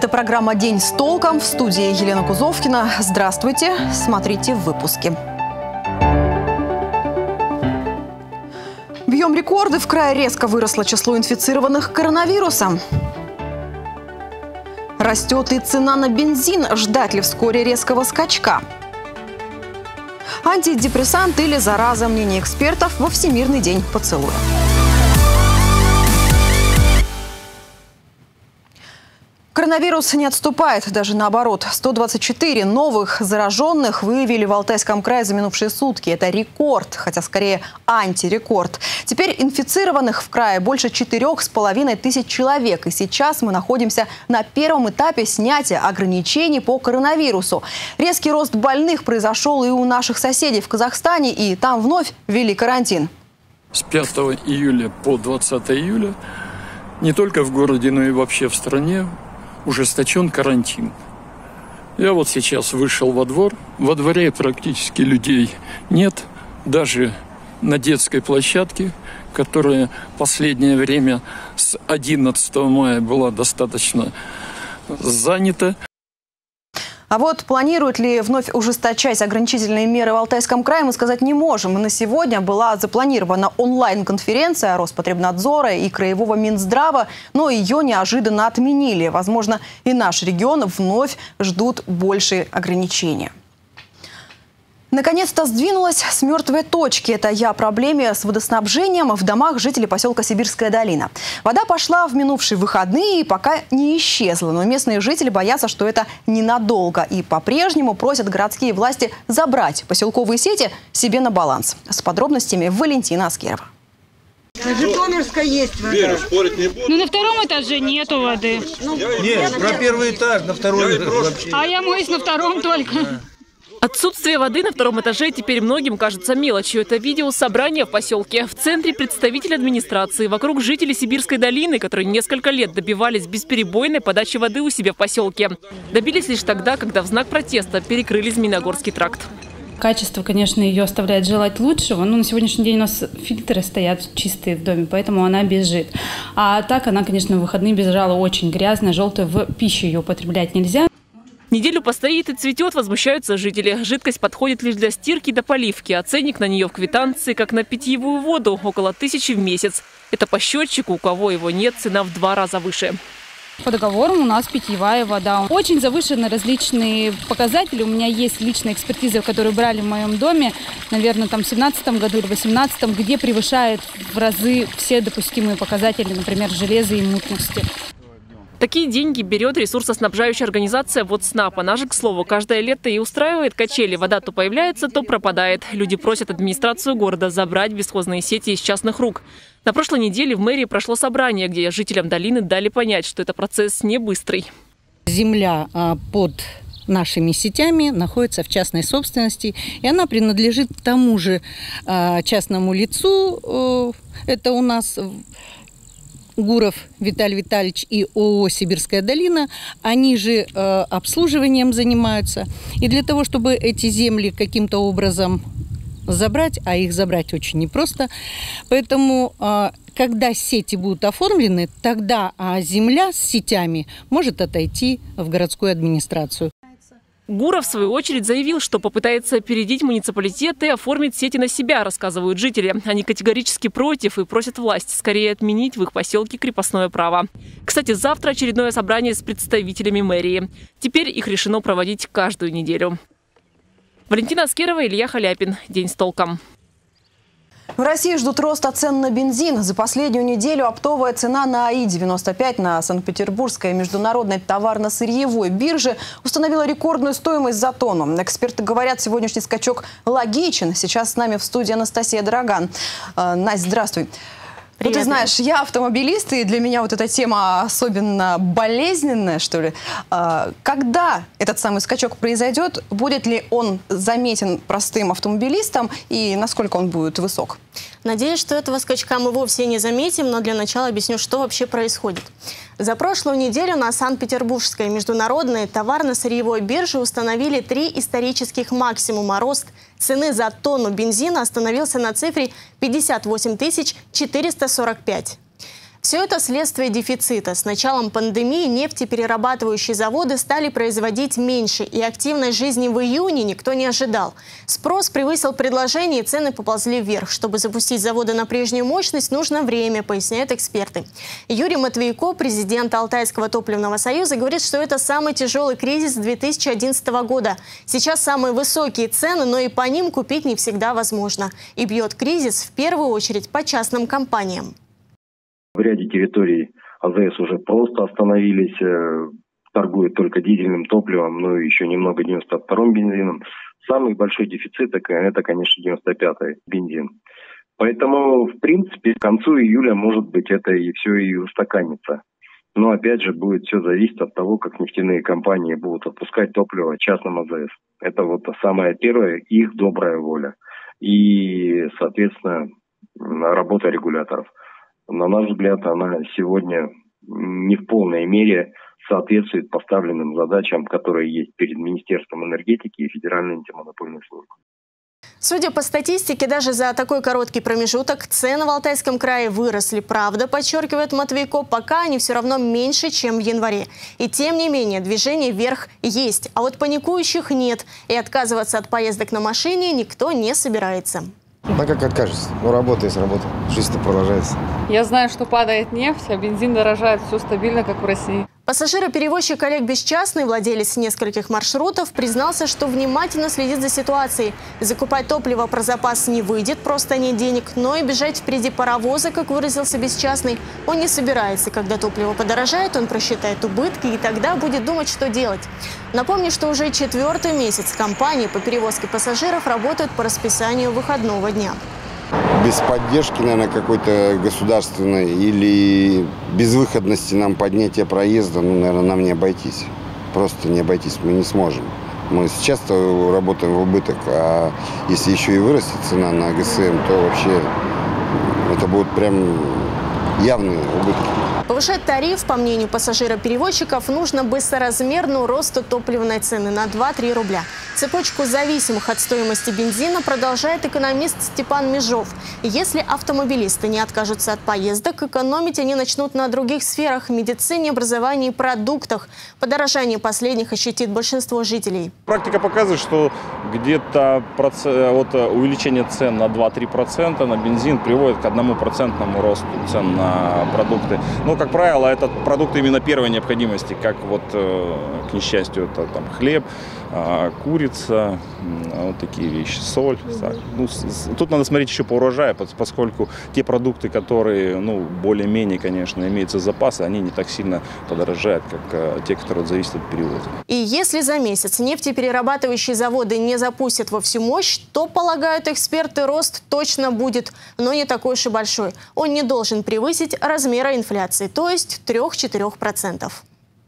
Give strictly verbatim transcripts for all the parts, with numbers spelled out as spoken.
Это программа «День с толком». В студии Елена Кузовкина. Здравствуйте. Смотрите в выпуске. Бьем рекорды. В крае резко выросло число инфицированных коронавирусом. Растет и цена на бензин. Ждать ли вскоре резкого скачка? Антидепрессант или зараза? Мнение экспертов во Всемирный день поцелуя. Коронавирус не отступает, даже наоборот. сто двадцать четыре новых зараженных выявили в Алтайском крае за минувшие сутки. Это рекорд, хотя скорее антирекорд. Теперь инфицированных в крае больше четырех с половиной тысяч человек. И сейчас мы находимся на первом этапе снятия ограничений по коронавирусу. Резкий рост больных произошел и у наших соседей в Казахстане, и там вновь ввели карантин. С пятого июля по двадцатое июля не только в городе, но и вообще в стране ужесточен карантин. Я вот сейчас вышел во двор. Во дворе практически людей нет. Даже на детской площадке, которая последнее время с одиннадцатого мая была достаточно занята. А вот планируют ли вновь ужесточать ограничительные меры в Алтайском крае, мы сказать не можем. На сегодня была запланирована онлайн-конференция Роспотребнадзора и Краевого Минздрава, но ее неожиданно отменили. Возможно, и наш регион вновь ждут большие ограничения. Наконец-то сдвинулась с мертвой точки. Это я о проблеме с водоснабжением в домах жителей поселка Сибирская долина. Вода пошла в минувшие выходные и пока не исчезла. Но местные жители боятся, что это ненадолго. И по-прежнему просят городские власти забрать поселковые сети себе на баланс. С подробностями Валентина Аскерова. На Житомирской есть вода. Вера, спорить не буду. Ну на втором этаже нету воды. Ну, Нет, про первый этаж, на второй вообще. А я моюсь на втором только. Отсутствие воды на втором этаже теперь многим кажется мелочью. Это видео собрания в поселке. В центре представитель администрации. Вокруг жители Сибирской долины, которые несколько лет добивались бесперебойной подачи воды у себя в поселке. Добились лишь тогда, когда в знак протеста перекрыли Змеиногорский тракт. Качество, конечно, ее оставляет желать лучшего. Но на сегодняшний день у нас фильтры стоят чистые в доме, поэтому она бежит. А так она, конечно, в выходные бежала очень грязная, желтая. В пищу ее употреблять нельзя. Неделю постоит и цветет, возмущаются жители. Жидкость подходит лишь для стирки до поливки, а ценник на нее в квитанции, как на питьевую воду, около тысячи в месяц. Это по счетчику, у кого его нет, цена в два раза выше. По договору у нас питьевая вода. Очень завышены различные показатели. У меня есть личная экспертиза, которую брали в моем доме, наверное, там в семнадцатом году или восемнадцатом, где превышает в разы все допустимые показатели, например, железа и мутности. Такие деньги берет ресурсоснабжающая организация «Водснаб». Она же, к слову, каждое лето и устраивает качели. Вода то появляется, то пропадает. Люди просят администрацию города забрать бесхозные сети из частных рук. На прошлой неделе в мэрии прошло собрание, где жителям долины дали понять, что это процесс не быстрый. Земля под нашими сетями находится в частной собственности, и она принадлежит тому же частному лицу. Это у нас Гуров Виталий Витальевич и ООО «Сибирская долина», они же э, обслуживанием занимаются. И для того, чтобы эти земли каким-то образом забрать, а их забрать очень непросто, поэтому, э, когда сети будут оформлены, тогда э, земля с сетями может отойти в городскую администрацию. Гуров, в свою очередь, заявил, что попытается опередить муниципалитет и оформить сети на себя, рассказывают жители. Они категорически против и просят власть скорее отменить в их поселке крепостное право. Кстати, завтра очередное собрание с представителями мэрии. Теперь их решено проводить каждую неделю. Валентина Аскерова, Илья Халяпин. День с толком. В России ждут роста цен на бензин. За последнюю неделю оптовая цена на А И девяносто пять на Санкт-Петербургской международной товарно-сырьевой бирже установила рекордную стоимость за тонну. Эксперты говорят, сегодняшний скачок логичен. Сейчас с нами в студии Анастасия Дороган. Настя, здравствуй. Вот ты знаешь, я автомобилист, и для меня вот эта тема особенно болезненная, что ли. Когда этот самый скачок произойдет, будет ли он заметен простым автомобилистам и насколько он будет высок? Надеюсь, что этого скачка мы вовсе не заметим, но для начала объясню, что вообще происходит. За прошлую неделю на Санкт-Петербургской международной товарно-сырьевой бирже установили три исторических максимума. Рост цены за тонну бензина остановился на цифре пятьдесят восемь тысяч четыреста сорок пять. Все это следствие дефицита. С началом пандемии нефтеперерабатывающие заводы стали производить меньше, и активной жизни в июне никто не ожидал. Спрос превысил предложение, и цены поползли вверх. Чтобы запустить заводы на прежнюю мощность, нужно время, поясняют эксперты. Юрий Матвейко, президент Алтайского топливного союза, говорит, что это самый тяжелый кризис две тысячи одиннадцатого года. Сейчас самые высокие цены, но и по ним купить не всегда возможно. И бьет кризис в первую очередь по частным компаниям. В ряде территорий АЗС уже просто остановились, торгуют только дизельным топливом, ну и еще немного девяносто вторым бензином. Самый большой дефицит – это, конечно, девяносто пятый бензин. Поэтому, в принципе, к концу июля, может быть, это и все и устаканится. Но, опять же, будет все зависеть от того, как нефтяные компании будут отпускать топливо частным АЗС. Это вот самое первое, их добрая воля. И, соответственно, работа регуляторов. На наш взгляд, она сегодня не в полной мере соответствует поставленным задачам, которые есть перед Министерством энергетики и Федеральной антимонопольной службой. Судя по статистике, даже за такой короткий промежуток цены в Алтайском крае выросли. Правда, подчеркивает Матвейко, пока они все равно меньше, чем в январе. И тем не менее, движение вверх есть. А вот паникующих нет. И отказываться от поездок на машине никто не собирается. Ну как откажется? Ну работа есть работа. Жизнь-то продолжается. Я знаю, что падает нефть, а бензин дорожает. Все стабильно, как в России. Пассажироперевозчик Олег Бесчастный, владелец нескольких маршрутов, признался, что внимательно следит за ситуацией. Закупать топливо про запас не выйдет, просто нет денег, но и бежать впереди паровоза, как выразился Бесчастный, он не собирается. Когда топливо подорожает, он просчитает убытки и тогда будет думать, что делать. Напомню, что уже четвертый месяц компании по перевозке пассажиров работают по расписанию выходного дня. Без поддержки, наверное, какой-то государственной или безвыходности нам поднятия проезда, ну, наверное, нам не обойтись. Просто не обойтись мы не сможем. Мы сейчас-то работаем в убыток, а если еще и вырастет цена на ГСМ, то вообще это будут прям явные убытки. Повышать тариф, по мнению пассажироперевозчиков, нужно бы соразмерно росту топливной цены на два-три рубля. Цепочку зависимых от стоимости бензина продолжает экономист Степан Межов. Если автомобилисты не откажутся от поездок, экономить они начнут на других сферах – медицине, образовании и продуктах. Подорожание последних ощутит большинство жителей. Практика показывает, что где-то вот увеличение цен на два-три процента на бензин приводит к одному процентному росту цен на продукты. Ну, как правило, это продукты именно первой необходимости, как вот, к несчастью, это там хлеб, курица, вот такие вещи, соль. Ну, тут надо смотреть еще по урожаю, поскольку те продукты, которые, ну, более-менее, конечно, имеются запасы, они не так сильно подорожают, как те, которые зависят от перевоза. И если за месяц нефтеперерабатывающие заводы не запустят во всю мощь, то, полагают эксперты, рост точно будет, но не такой уж и большой. Он не должен превысить размера инфляции, то есть трёх-четырёх процентов.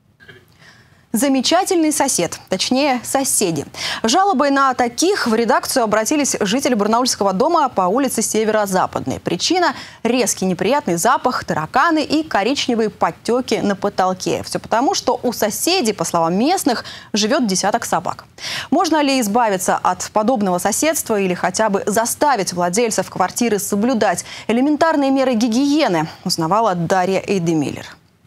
Замечательный сосед, точнее соседи. Жалобой на таких в редакцию обратились жители Барнаульского дома по улице Северо-Западной. Причина – резкий неприятный запах, тараканы и коричневые подтеки на потолке. Все потому, что у соседей, по словам местных, живет десяток собак. Можно ли избавиться от подобного соседства или хотя бы заставить владельцев квартиры соблюдать элементарные меры гигиены, узнавала Дарья Эйдемиллер.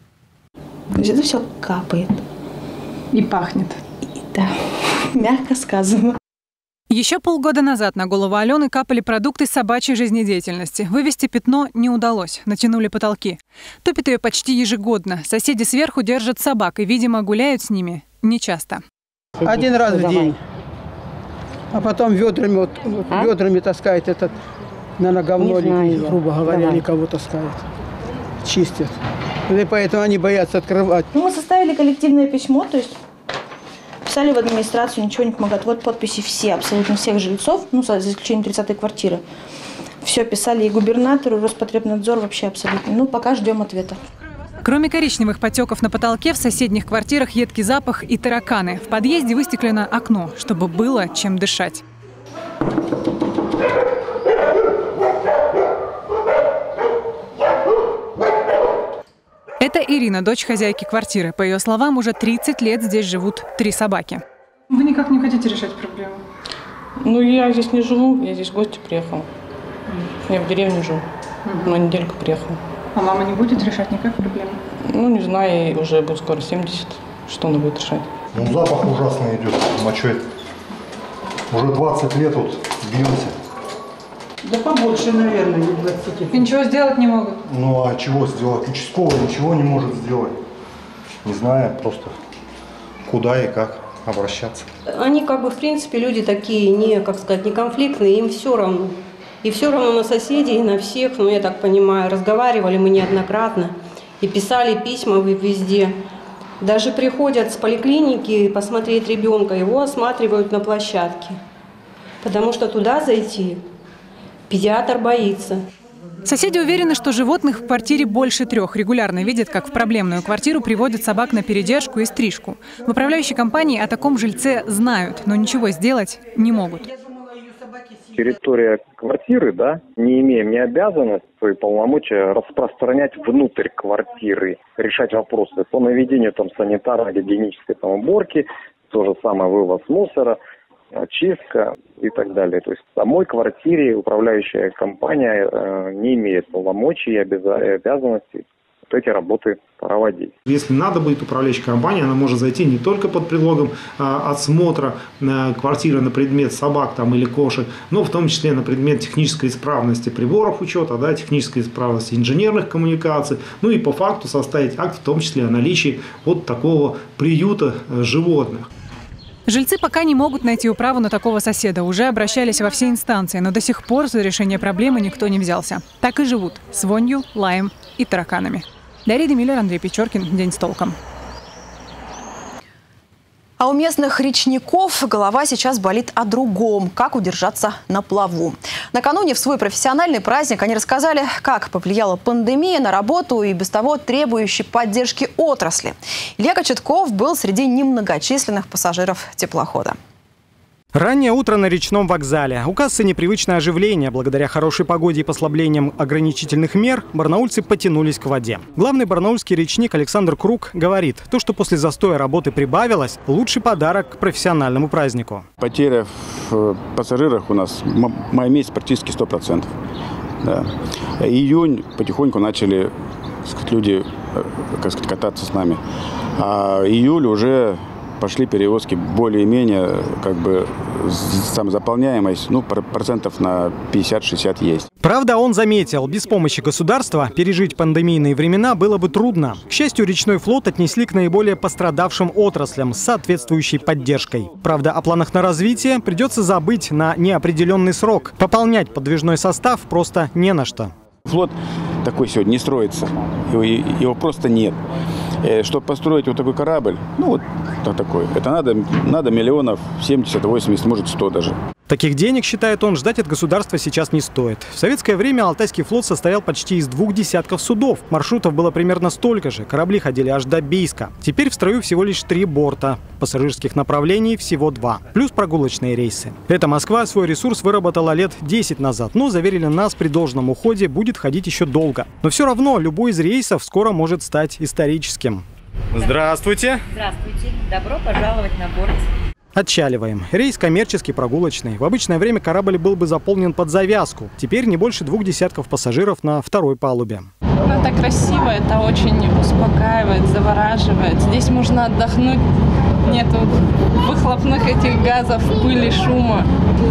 Это все капает. И пахнет. Да, мягко сказано. Еще полгода назад на голову Алены капали продукты собачьей жизнедеятельности. Вывести пятно не удалось, натянули потолки. Топит ее почти ежегодно. Соседи сверху держат собак и, видимо, гуляют с ними нечасто. Один раз в день. А потом ведрами, вот, а? ведрами таскает этот, наверное, говно, или, грубо говоря, Давай. или кого таскает. Чистят. И поэтому они боятся открывать. Ну, мы составили коллективное письмо, то есть писали в администрацию, ничего не помогает. Вот подписи все, абсолютно всех жильцов, ну, за исключением тридцатой квартиры. Все писали и губернатору, и Роспотребнадзор вообще абсолютно. Ну, пока ждем ответа. Кроме коричневых потеков на потолке, в соседних квартирах едкий запах и тараканы. В подъезде выстеклено окно, чтобы было чем дышать. Это Ирина, дочь хозяйки квартиры. По ее словам, уже тридцать лет здесь живут три собаки. Вы никак не хотите решать проблему? Ну, я здесь не живу, я здесь в гости приехала. Я в деревне живу, на недельку приехала. А мама не будет решать никак проблемы? Ну, не знаю, ей уже будет скоро семьдесят. Что она будет решать? Ну, запах ужасный идет мочой. Уже двадцать лет вот бьемся. Да побольше, наверное, не двадцать. И ничего сделать не могут? Ну, а чего сделать? Участковый ничего не может сделать. Не знаю просто, куда и как обращаться. Они как бы, в принципе, люди такие, не, как сказать, не конфликтные, им все равно. И все равно на соседей, и на всех, ну, я так понимаю, разговаривали мы неоднократно и писали письма везде. Даже приходят с поликлиники посмотреть ребенка, его осматривают на площадке, потому что туда зайти педиатр боится. Соседи уверены, что животных в квартире больше трех. Регулярно видят, как в проблемную квартиру приводят собак на передержку и стрижку. В управляющей компании о таком жильце знают, но ничего сделать не могут. Территория квартиры, да, не имеем ни обязанности, свои полномочия распространять внутрь квартиры, решать вопросы по наведению там санитарно-гигиенической там уборки, то же самое вывоз мусора, чистка и так далее. То есть в самой квартире управляющая компания э, не имеет полномочий и обязанностей эти работы проводить. Если надо будет управляющая компания, она может зайти не только под предлогом а, осмотра а, квартиры на предмет собак там, или кошек, но в том числе на предмет технической исправности приборов учета, да, технической исправности инженерных коммуникаций, ну и по факту составить акт, в том числе о наличии вот такого приюта а, животных. Жильцы пока не могут найти управу на такого соседа. Уже обращались во все инстанции, но до сих пор за решение проблемы никто не взялся. Так и живут с вонью, лаем и тараканами. Дарья Демиллер, Андрей Печоркин. День с толком. А у местных речников голова сейчас болит о другом – как удержаться на плаву. Накануне в свой профессиональный праздник они рассказали, как повлияла пандемия на работу и без того требующей поддержки отрасли. Илья Кочетков был среди немногочисленных пассажиров теплохода. Раннее утро на речном вокзале. У кассы непривычное оживление. Благодаря хорошей погоде и послаблениям ограничительных мер барнаульцы потянулись к воде. Главный барнаульский речник Александр Круг говорит, то, что после застоя работы прибавилось, лучший подарок к профессиональному празднику. Потеря в пассажирах у нас май месяц практически сто процентов. Да. Июнь потихоньку начали, так сказать, люди, как сказать, кататься с нами. А июль уже пошли перевозки более-менее, как бы, самозаполняемость, ну, процентов на пятьдесят-шестьдесят есть. Правда, он заметил, без помощи государства пережить пандемийные времена было бы трудно. К счастью, речной флот отнесли к наиболее пострадавшим отраслям с соответствующей поддержкой. Правда, о планах на развитие придется забыть на неопределенный срок. Пополнять подвижной состав просто не на что. Флот такой сегодня не строится, его, его просто нет. Чтобы построить вот такой корабль, ну вот такой, это надо, надо миллионов семьдесят, восемьдесят, может сто даже. Таких денег, считает он, ждать от государства сейчас не стоит. В советское время Алтайский флот состоял почти из двух десятков судов. Маршрутов было примерно столько же. Корабли ходили аж до Бийска. Теперь в строю всего лишь три борта. Пассажирских направлений всего два. Плюс прогулочные рейсы. Эта Москва свой ресурс выработала лет десять назад. Но, заверили нас, при должном уходе будет ходить еще долго. Но все равно любой из рейсов скоро может стать историческим. Здравствуйте. Здравствуйте. Добро пожаловать на борт. Отчаливаем. Рейс коммерческий, прогулочный. В обычное время корабль был бы заполнен под завязку. Теперь не больше двух десятков пассажиров на второй палубе. Ну, это красиво, это очень успокаивает, завораживает. Здесь можно отдохнуть. Нету выхлопных этих газов, пыли, шума.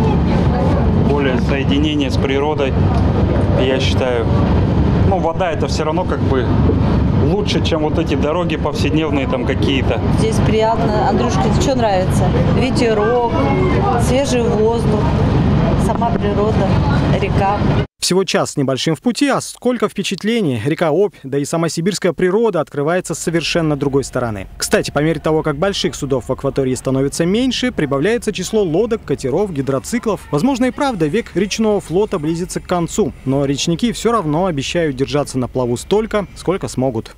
Более соединение с природой, я считаю. Ну, вода это все равно как бы лучше, чем вот эти дороги повседневные там какие-то. Здесь приятно. Андрюшка, что нравится? Ветерок, свежий воздух, сама природа, река. Всего час с небольшим в пути, а сколько впечатлений. Река Обь, да и сама сибирская природа открывается с совершенно другой стороны. Кстати, по мере того, как больших судов в акватории становится меньше, прибавляется число лодок, катеров, гидроциклов. Возможно, и правда, век речного флота близится к концу. Но речники все равно обещают держаться на плаву столько, сколько смогут.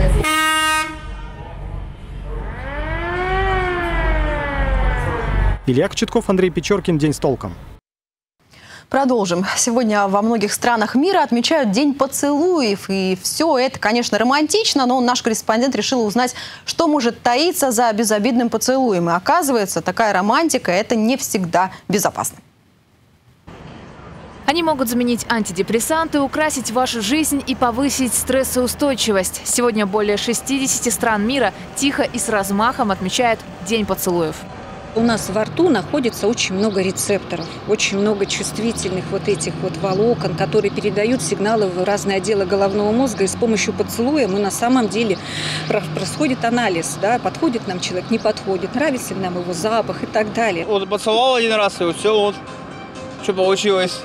Илья Кочетков, Андрей Печоркин. День с толком. Продолжим. Сегодня во многих странах мира отмечают День поцелуев. И все это, конечно, романтично, но наш корреспондент решил узнать, что может таиться за безобидным поцелуем. И оказывается, такая романтика – это не всегда безопасно. Они могут заменить антидепрессанты, украсить вашу жизнь и повысить стрессоустойчивость. Сегодня более шестидесяти стран мира тихо и с размахом отмечают День поцелуев. У нас во рту находится очень много рецепторов, очень много чувствительных вот этих вот волокон, которые передают сигналы в разные отделы головного мозга. И с помощью поцелуя мы на самом деле происходит анализ, да, подходит нам человек, не подходит, нравится ли нам его запах и так далее. Вот поцеловал один раз, и вот все, вот, что получилось.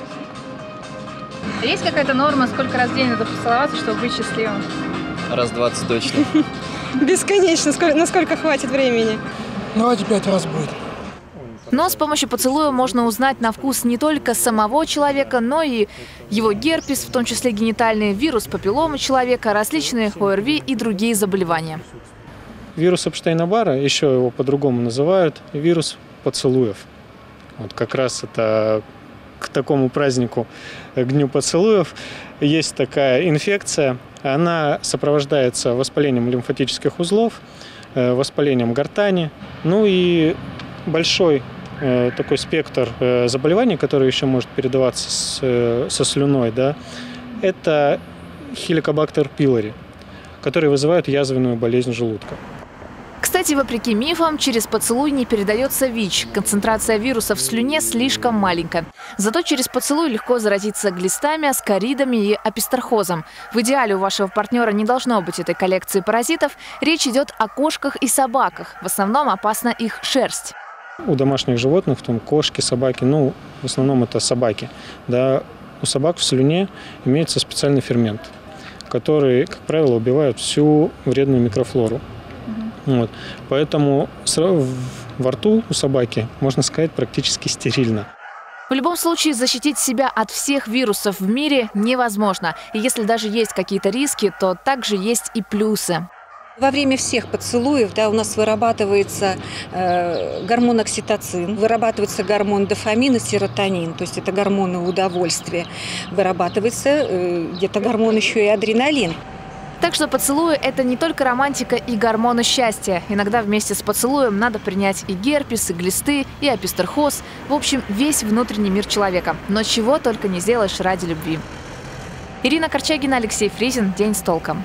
Есть какая-то норма, сколько раз в день надо поцеловаться, чтобы быть счастливым? Раз двадцать точно. Бесконечно, насколько хватит времени. Ну, давайте пять раз будет. Но с помощью поцелуя можно узнать на вкус не только самого человека, но и его герпес, в том числе генитальный, вирус папилломы человека, различные О Р Ви и другие заболевания. Вирус Эпштейна-Барра, еще его по-другому называют, вирус поцелуев. Вот как раз это к такому празднику, к Дню поцелуев, есть такая инфекция. Она сопровождается воспалением лимфатических узлов, воспалением гортани, ну и большой э, такой спектр э, заболеваний, который еще может передаваться с, э, со слюной, да, это хеликобактер пилори, которые вызывают язвенную болезнь желудка. Кстати, вопреки мифам, через поцелуй не передается ВИЧ. Концентрация вируса в слюне слишком маленькая. Зато через поцелуй легко заразиться глистами, аскаридами и апистерхозом. В идеале у вашего партнера не должно быть этой коллекции паразитов. Речь идет о кошках и собаках. В основном опасна их шерсть. У домашних животных, в том кошки, собаки, ну, в основном это собаки, да, у собак в слюне имеется специальный фермент, который, как правило, убивает всю вредную микрофлору. Вот. Поэтому во рту у собаки, можно сказать, практически стерильно. В любом случае защитить себя от всех вирусов в мире невозможно. И если даже есть какие-то риски, то также есть и плюсы. Во время всех поцелуев, да, у нас вырабатывается э, гормон окситоцин, вырабатывается гормон дофамин и серотонин, то есть это гормоны удовольствия. Вырабатывается э, где-то гормон еще и адреналин. Так что поцелуи – это не только романтика и гормоны счастья. Иногда вместе с поцелуем надо принять и герпес, и глисты, и апистерхоз. В общем, весь внутренний мир человека. Но чего только не сделаешь ради любви. Ирина Корчагина, Алексей Фризин. День с толком.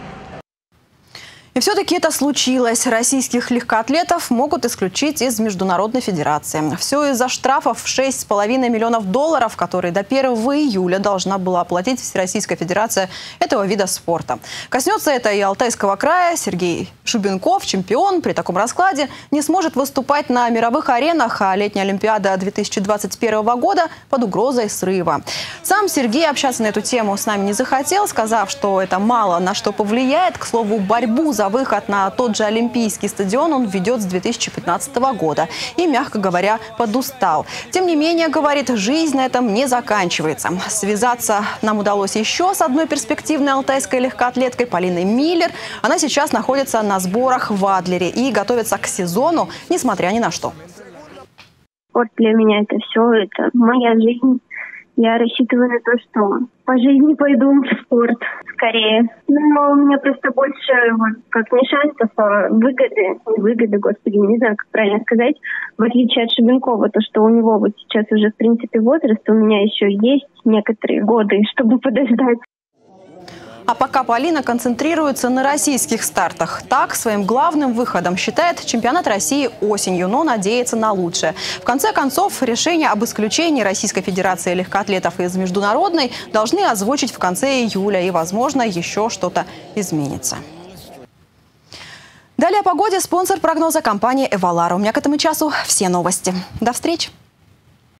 И все-таки это случилось. Российских легкоатлетов могут исключить из Международной федерации. Все из-за штрафов в шесть с половиной миллионов долларов, которые до первого июля должна была оплатить Всероссийская федерация этого вида спорта. Коснется это и Алтайского края. Сергей Шубенков, чемпион, при таком раскладе не сможет выступать на мировых аренах, а летняя Олимпиада две тысячи двадцать первого года под угрозой срыва. Сам Сергей общаться на эту тему с нами не захотел, сказав, что это мало на что повлияет. К слову, борьбу за выход на тот же Олимпийский стадион он ведет с две тысячи пятнадцатого года и, мягко говоря, подустал. Тем не менее, говорит, жизнь на этом не заканчивается. Связаться нам удалось еще с одной перспективной алтайской легкоатлеткой Полиной Миллер. Она сейчас находится на сборах в Адлере и готовится к сезону, несмотря ни на что. Спорт для меня это все, это моя жизнь. Я рассчитываю на то, что по жизни пойду в спорт скорее. Но у меня просто больше, вот, как не шансов, а выгоды. Не выгоды, господи, не знаю, как правильно сказать. В отличие от Шубенкова, то, что у него вот сейчас уже, в принципе, возраст, у меня еще есть некоторые годы, чтобы подождать. А пока Полина концентрируется на российских стартах. Так, своим главным выходом считает чемпионат России осенью, но надеется на лучшее. В конце концов, решение об исключении Российской Федерации легкоатлетов из международной должны озвучить в конце июля. И, возможно, еще что-то изменится. Далее о погоде. Спонсор прогноза — компания «Эвалар». У меня к этому часу все новости. До встречи!